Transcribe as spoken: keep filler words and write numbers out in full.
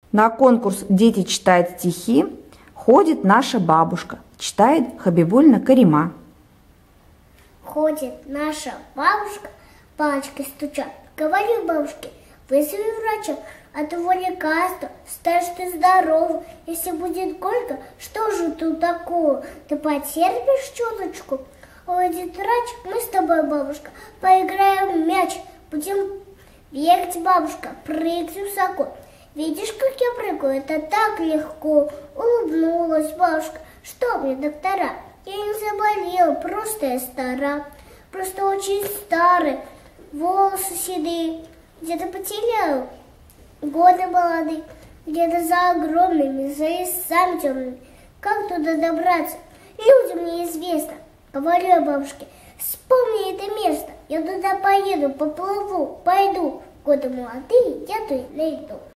На конкурс «Дети читают стихи» ходит наша бабушка, читает Хабибуллина Карима. Ходит наша бабушка, палочкой стучат. Говорю бабушке: вызови врача, а того лекарства, станешь ты здоров. Если будет горько, что же тут такого? Ты потерпишь чуточку? Уйдет врач, мы с тобой, бабушка, поиграем в мяч. Будем бегать, бабушка, прыгать высоко. Видишь, как я прыгаю? Это так легко. Улыбнулась бабушка. Что мне, доктора? Я не заболела, просто я стара. Просто очень старая. Волосы седые. Где-то потеряла. Годы молодые. Где-то за огромными, за лесами темными. Как туда добраться? Людям неизвестно. Говорю я бабушке: вспомни это место. Я туда поеду, поплыву, пойду. Годы молодые, я туда найду.